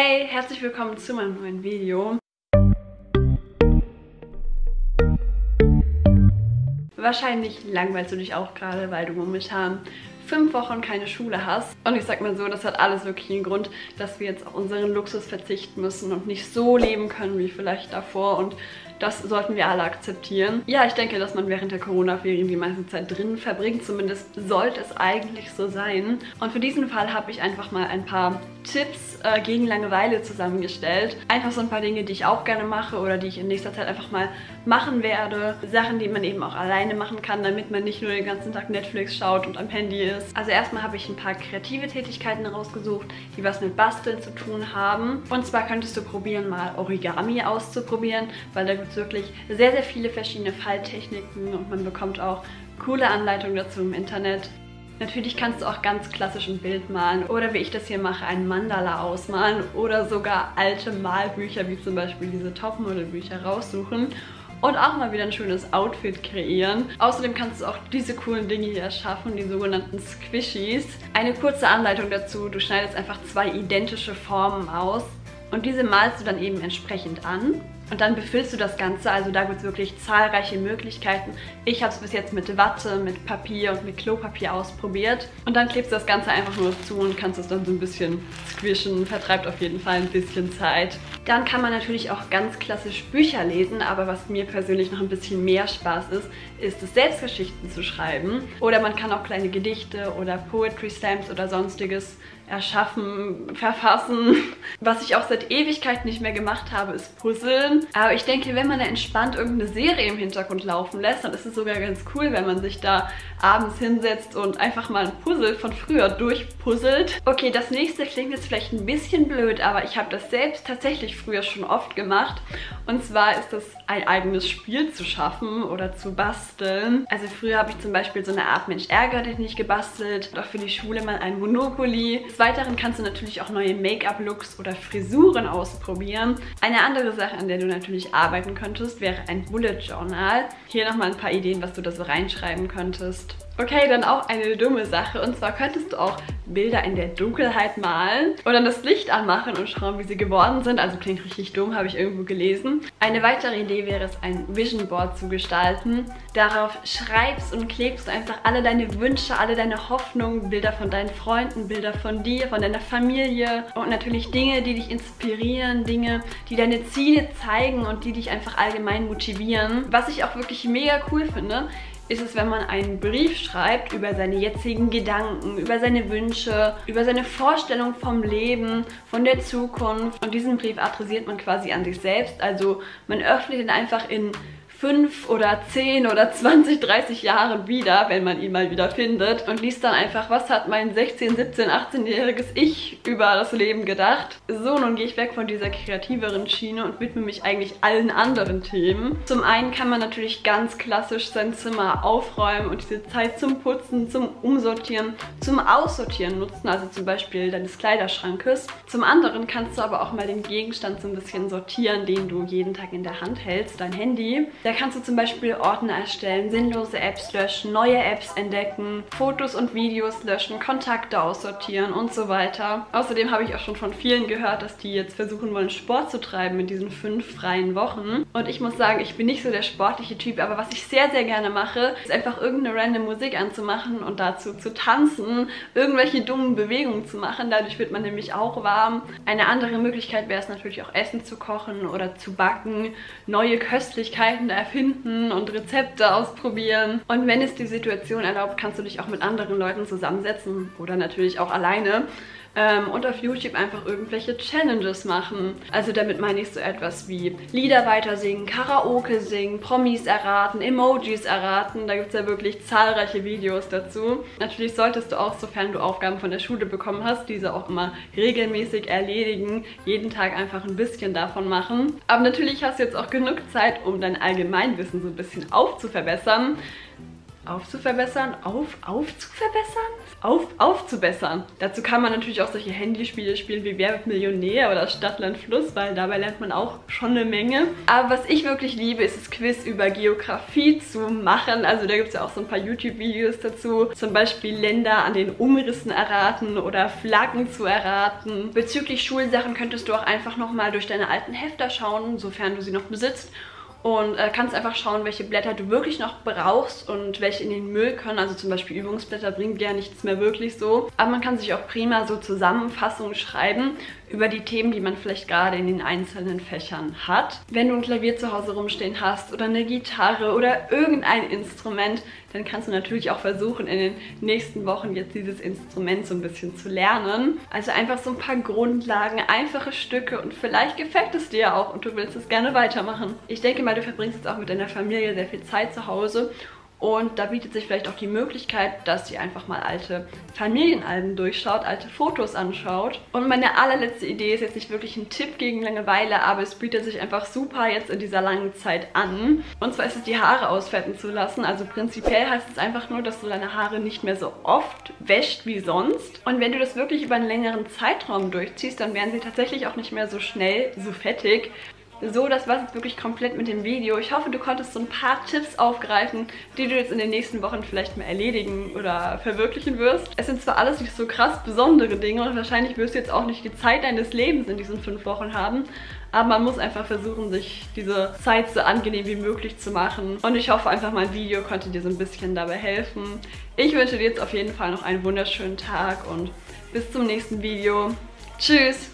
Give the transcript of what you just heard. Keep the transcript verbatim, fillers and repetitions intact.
Hey, herzlich willkommen zu meinem neuen Video. Wahrscheinlich langweilst du dich auch gerade, weil du momentan fünf Wochen keine Schule hast. Und ich sag mal so, das hat alles wirklich einen Grund, dass wir jetzt auf unseren Luxus verzichten müssen und nicht so leben können wie vielleicht davor. Und das sollten wir alle akzeptieren. Ja, ich denke, dass man während der Corona-Ferien die meiste Zeit drinnen verbringt. Zumindest sollte es eigentlich so sein. Und für diesen Fall habe ich einfach mal ein paar Tipps äh, gegen Langeweile zusammengestellt. Einfach so ein paar Dinge, die ich auch gerne mache oder die ich in nächster Zeit einfach mal machen werde. Sachen, die man eben auch alleine machen kann, damit man nicht nur den ganzen Tag Netflix schaut und am Handy ist. Also erstmal habe ich ein paar kreative Tätigkeiten rausgesucht, die was mit Basteln zu tun haben. Und zwar könntest du probieren, mal Origami auszuprobieren, weil da gibt es wirklich sehr, sehr viele verschiedene Falttechniken und man bekommt auch coole Anleitungen dazu im Internet. Natürlich kannst du auch ganz klassisch ein Bild malen oder wie ich das hier mache, ein Mandala ausmalen oder sogar alte Malbücher wie zum Beispiel diese Topmodel-Bücher raussuchen und auch mal wieder ein schönes Outfit kreieren. Außerdem kannst du auch diese coolen Dinge hier erschaffen, die sogenannten Squishies. Eine kurze Anleitung dazu, du schneidest einfach zwei identische Formen aus und diese malst du dann eben entsprechend an. Und dann befüllst du das Ganze, also da gibt es wirklich zahlreiche Möglichkeiten. Ich habe es bis jetzt mit Watte, mit Papier und mit Klopapier ausprobiert. Und dann klebst du das Ganze einfach nur zu und kannst es dann so ein bisschen squishen. Vertreibt auf jeden Fall ein bisschen Zeit. Dann kann man natürlich auch ganz klassisch Bücher lesen, aber was mir persönlich noch ein bisschen mehr Spaß ist, ist es, Selbstgeschichten zu schreiben. Oder man kann auch kleine Gedichte oder Poetry Slams oder sonstiges erschaffen, verfassen. Was ich auch seit Ewigkeit nicht mehr gemacht habe, ist Puzzeln. Aber ich denke, wenn man da entspannt irgendeine Serie im Hintergrund laufen lässt, dann ist es sogar ganz cool, wenn man sich da abends hinsetzt und einfach mal ein Puzzle von früher durchpuzzelt. Okay, das nächste klingt jetzt vielleicht ein bisschen blöd, aber ich habe das selbst tatsächlich früher schon oft gemacht. Und zwar ist es ein eigenes Spiel zu schaffen oder zu basteln. Also früher habe ich zum Beispiel so eine Art Mensch ärgere dich nicht gebastelt und auch für die Schule mal ein Monopoly. Des Weiteren kannst du natürlich auch neue Make-up-Looks oder Frisuren ausprobieren. Eine andere Sache, an der du natürlich arbeiten könntest, wäre ein Bullet Journal. Hier nochmal ein paar Ideen, was du da so reinschreiben könntest. Okay, dann auch eine dumme Sache. Und zwar könntest du auch Bilder in der Dunkelheit malen oder das Licht anmachen und schauen, wie sie geworden sind. Also klingt richtig dumm, habe ich irgendwo gelesen. Eine weitere Idee wäre es, ein Vision Board zu gestalten. Darauf schreibst und klebst du einfach alle deine Wünsche, alle deine Hoffnungen, Bilder von deinen Freunden, Bilder von dir, von deiner Familie und natürlich Dinge, die dich inspirieren, Dinge, die deine Ziele zeigen und die dich einfach allgemein motivieren. Was ich auch wirklich mega cool finde, ist es, wenn man einen Brief schreibt über seine jetzigen Gedanken, über seine Wünsche, über seine Vorstellung vom Leben, von der Zukunft. Und diesen Brief adressiert man quasi an sich selbst. Also man öffnet ihn einfach in fünf oder zehn oder zwanzig, dreißig Jahren wieder, wenn man ihn mal wieder findet und liest dann einfach, was hat mein sechzehn-, siebzehn-, achtzehnjähriges Ich über das Leben gedacht. So, nun gehe ich weg von dieser kreativeren Schiene und widme mich eigentlich allen anderen Themen. Zum einen kann man natürlich ganz klassisch sein Zimmer aufräumen und diese Zeit zum Putzen, zum Umsortieren, zum Aussortieren nutzen, also zum Beispiel deines Kleiderschrankes. Zum anderen kannst du aber auch mal den Gegenstand so ein bisschen sortieren, den du jeden Tag in der Hand hältst, dein Handy. Da kannst du zum Beispiel Ordner erstellen, sinnlose Apps löschen, neue Apps entdecken, Fotos und Videos löschen, Kontakte aussortieren und so weiter. Außerdem habe ich auch schon von vielen gehört, dass die jetzt versuchen wollen, Sport zu treiben in diesen fünf freien Wochen. Und ich muss sagen, ich bin nicht so der sportliche Typ, aber was ich sehr, sehr gerne mache, ist einfach irgendeine random Musik anzumachen und dazu zu tanzen, irgendwelche dummen Bewegungen zu machen. Dadurch wird man nämlich auch warm. Eine andere Möglichkeit wäre es natürlich auch, Essen zu kochen oder zu backen, neue Köstlichkeiten erfinden und Rezepte ausprobieren. Und wenn es die Situation erlaubt, kannst du dich auch mit anderen Leuten zusammensetzen oder natürlich auch alleine ähm, und auf YouTube einfach irgendwelche Challenges machen. Also damit meine ich so etwas wie Lieder weitersingen, Karaoke singen, Promis erraten, Emojis erraten. Da gibt es ja wirklich zahlreiche Videos dazu. Natürlich solltest du auch, sofern du Aufgaben von der Schule bekommen hast, diese auch immer regelmäßig erledigen. Jeden Tag einfach ein bisschen davon machen. Aber natürlich hast du jetzt auch genug Zeit, um dein Allgemeinwissen so ein bisschen aufzuverbessern. aufzuverbessern, auf, aufzuverbessern? Auf, aufzubessern. Dazu kann man natürlich auch solche Handyspiele spielen wie Wer wird Millionär oder Stadt, Land, Fluss, weil dabei lernt man auch schon eine Menge. Aber was ich wirklich liebe, ist das Quiz über Geografie zu machen. Also da gibt es ja auch so ein paar YouTube-Videos dazu. Zum Beispiel Länder an den Umrissen erraten oder Flaggen zu erraten. Bezüglich Schulsachen könntest du auch einfach nochmal durch deine alten Hefter schauen, sofern du sie noch besitzt. Und äh, kannst einfach schauen, welche Blätter du wirklich noch brauchst und welche in den Müll können. Also zum Beispiel Übungsblätter bringen ja nichts mehr wirklich so. Aber man kann sich auch prima so Zusammenfassungen schreiben über die Themen, die man vielleicht gerade in den einzelnen Fächern hat. Wenn du ein Klavier zu Hause rumstehen hast oder eine Gitarre oder irgendein Instrument, dann kannst du natürlich auch versuchen, in den nächsten Wochen jetzt dieses Instrument so ein bisschen zu lernen. Also einfach so ein paar Grundlagen, einfache Stücke und vielleicht gefällt es dir auch und du willst es gerne weitermachen. Ich denke mal, du verbringst jetzt auch mit deiner Familie sehr viel Zeit zu Hause. Und da bietet sich vielleicht auch die Möglichkeit, dass ihr einfach mal alte Familienalben durchschaut, alte Fotos anschaut. Und meine allerletzte Idee ist jetzt nicht wirklich ein Tipp gegen Langeweile, aber es bietet sich einfach super jetzt in dieser langen Zeit an. Und zwar ist es, die Haare ausfetten zu lassen. Also prinzipiell heißt es einfach nur, dass du deine Haare nicht mehr so oft wäscht wie sonst. Und wenn du das wirklich über einen längeren Zeitraum durchziehst, dann werden sie tatsächlich auch nicht mehr so schnell so fettig. So, das war es jetzt wirklich komplett mit dem Video. Ich hoffe, du konntest so ein paar Tipps aufgreifen, die du jetzt in den nächsten Wochen vielleicht mal erledigen oder verwirklichen wirst. Es sind zwar alles nicht so krass besondere Dinge und wahrscheinlich wirst du jetzt auch nicht die Zeit deines Lebens in diesen fünf Wochen haben, aber man muss einfach versuchen, sich diese Zeit so angenehm wie möglich zu machen. Und ich hoffe einfach, mein Video konnte dir so ein bisschen dabei helfen. Ich wünsche dir jetzt auf jeden Fall noch einen wunderschönen Tag und bis zum nächsten Video. Tschüss!